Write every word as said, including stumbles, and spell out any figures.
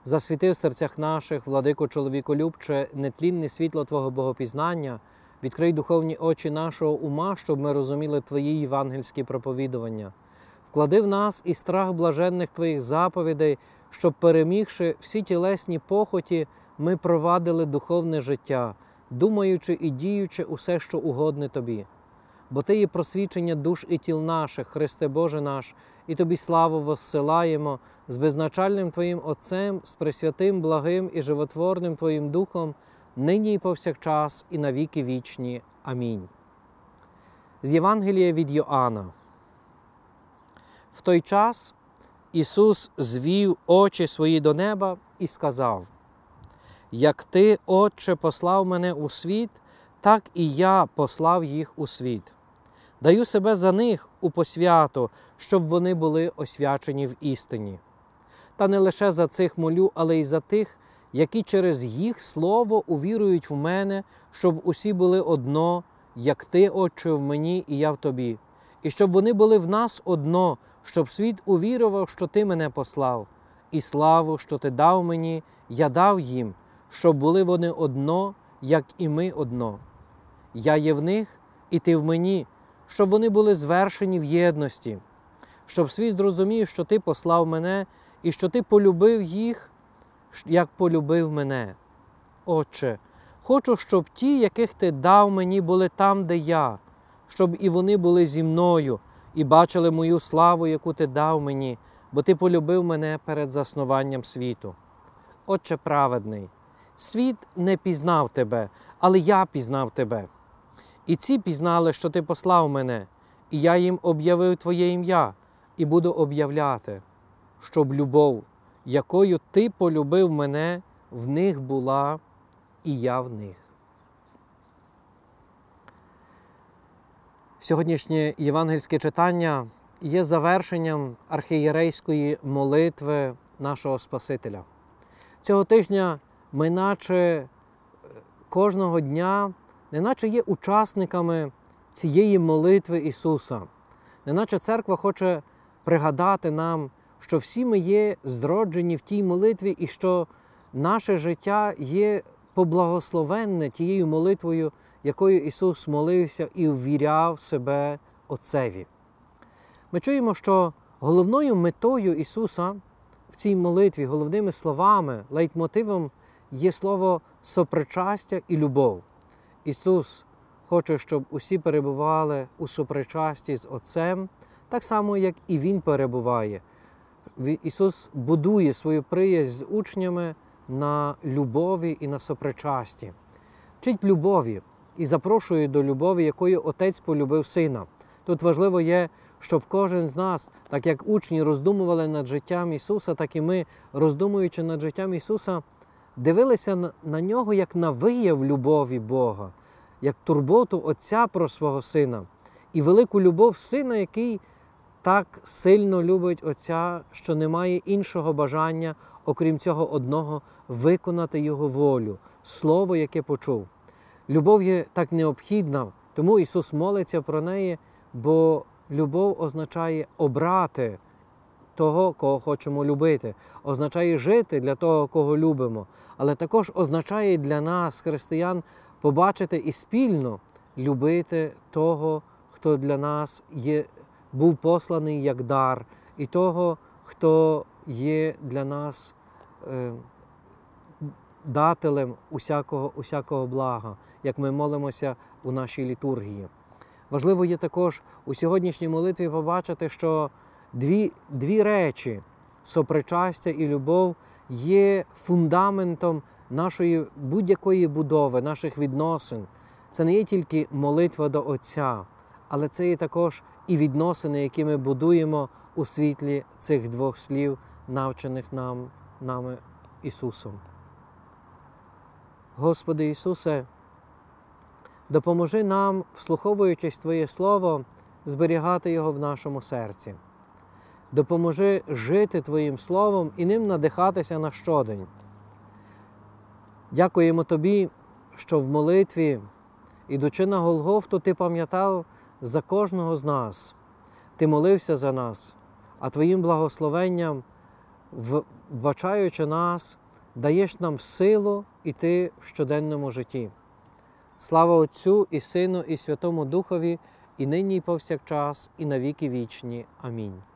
Засвіти в серцях наших, владико чоловіколюбче, нетлінне світло Твого богопізнання, відкрий духовні очі нашого ума, щоб ми розуміли Твої євангельські проповідування. Вклади в нас і страх блаженних Твоїх заповідей, щоб, перемігши всі тілесні похоті, ми провадили духовне життя, думаючи і діючи усе, що угодне Тобі. Бо Ти є просвічення душ і тіл наших, Христе Боже наш, і Тобі славу воссилаємо з безначальним Твоїм Отцем, з пресвятим, благим і животворним Твоїм Духом, нині і повсякчас, і на віки вічні. Амінь. З Євангелія від Йоанна. В той час Ісус звів очі свої до неба і сказав: «Як Ти, Отче, послав мене у світ, так і я послав їх у світ. Даю себе за них у посвяту, щоб вони були освячені в істині. Та не лише за цих молю, але й за тих, які через їх слово увірують в мене, щоб усі були одно, як Ти, Отче, в мені і я в Тобі. І щоб вони були в нас одно, щоб світ увірував, що Ти мене послав. І славу, що Ти дав мені, я дав їм, щоб були вони одно, як і ми одно. Я є в них, і Ти в мені, щоб вони були звершені в єдності, щоб світ зрозумів, що Ти послав мене, і що Ти полюбив їх, як полюбив мене. Отче, хочу, щоб ті, яких Ти дав мені, були там, де я, щоб і вони були зі мною, і бачили мою славу, яку Ти дав мені, бо Ти полюбив мене перед заснуванням світу. Отче праведний, світ не пізнав Тебе, але я пізнав Тебе. І ці пізнали, що Ти послав мене, і я їм об'явив Твоє ім'я, і буду об'являти, щоб любов, якою Ти полюбив мене, в них була, і я в них». Сьогоднішнє євангельське читання є завершенням архієрейської молитви нашого Спасителя. Цього тижня ми наче кожного дня, неначе є учасниками цієї молитви Ісуса. Неначе церква хоче пригадати нам, що всі ми є зроджені в тій молитві і що наше життя є поблагословенне тією молитвою, якою Ісус молився і ввіряв себе Отцеві. Ми чуємо, що головною метою Ісуса в цій молитві, головними словами, лейтмотивом є слово «сопричастя» і «любов». Ісус хоче, щоб усі перебували у сопричасті з Отцем, так само, як і Він перебуває. Ісус будує свою приязнь з учнями на любові і на сопричасті. Вчить любові і запрошує до любові, якою Отець полюбив Сина. Тут важливо є, щоб кожен з нас, так як учні роздумували над життям Ісуса, так і ми, роздумуючи над життям Ісуса, дивилися на Нього як на вияв любові Бога, як турботу Отця про свого Сина і велику любов Сина, який так сильно любить Отця, що немає іншого бажання, окрім цього одного, виконати Його волю, слово, яке почув. Любов є так необхідна, тому Ісус молиться про неї, бо любов означає обрати того, кого хочемо любити, означає жити для того, кого любимо, але також означає для нас, християн, побачити і спільно любити того, хто для нас є, був посланий як дар, і того, хто є для нас е, дателем усякого, усякого блага, як ми молимося у нашій літургії. Важливо є також у сьогоднішній молитві побачити, що дві, дві речі – сопричастя і любов – є фундаментом нашої будь-якої будови, наших відносин. Це не є тільки молитва до Отця, але це є також і відносини, які ми будуємо у світлі цих двох слів, навчених нам, нами Ісусом. Господи Ісусе, допоможи нам, вслуховуючись Твоє Слово, зберігати його в нашому серці. Допоможи жити Твоїм Словом і ним надихатися на щодень. Дякуємо Тобі, що в молитві, ідучи на Голгофту, Ти пам'ятав за кожного з нас. Ти молився за нас, а Твоїм благословенням вбачаючи нас, даєш нам силу іти в щоденному житті. Слава Отцю і Сину, і Святому Духові, і нині, і повсякчас, і на віки вічні. Амінь.